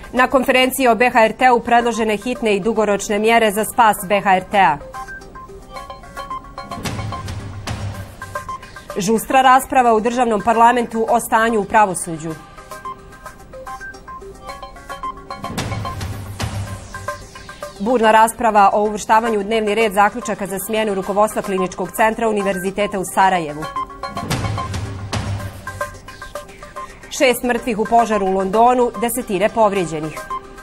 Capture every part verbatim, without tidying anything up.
Na konferenciji o B H R T-u predložene hitne i dugoročne mjere za spas B H R T-a. Žustra rasprava u državnom parlamentu o stanju u pravosuđu. Burna rasprava o uvrštavanju u dnevni red zaključaka za smjenu rukovodstva Kliničkog centra Univerziteta u Sarajevu. Šest mrtvih u požaru u Londonu, desetine povrijeđenih.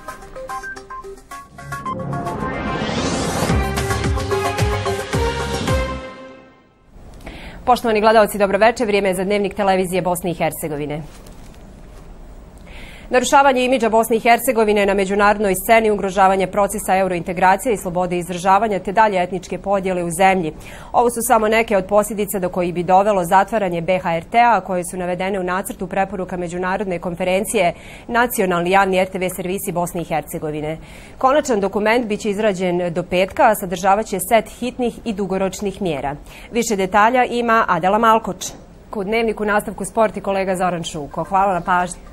Poštovani gledalci, dobroveče. Vrijeme je za dnevnik televizije Bosne i Hercegovine. Narušavanje imidža Bosne i Hercegovine na međunarodnoj sceni, ugrožavanje procesa eurointegracije i slobode izražavanja te dalje etničke podjele u zemlji. Ovo su samo neke od posljedica do kojih bi dovelo zatvaranje B H R T-a, koje su navedene u nacrtu preporuka međunarodne konferencije Nacionalni javni R T V servisi Bosne i Hercegovine. Konačan dokument biće izrađen do petka, a sadržavaće set hitnih i dugoročnih mjera. Više detalja ima Adela Malkoč. U dnevniku nastavku sport i kolega Zoran Šuko. Hvala na pažnji.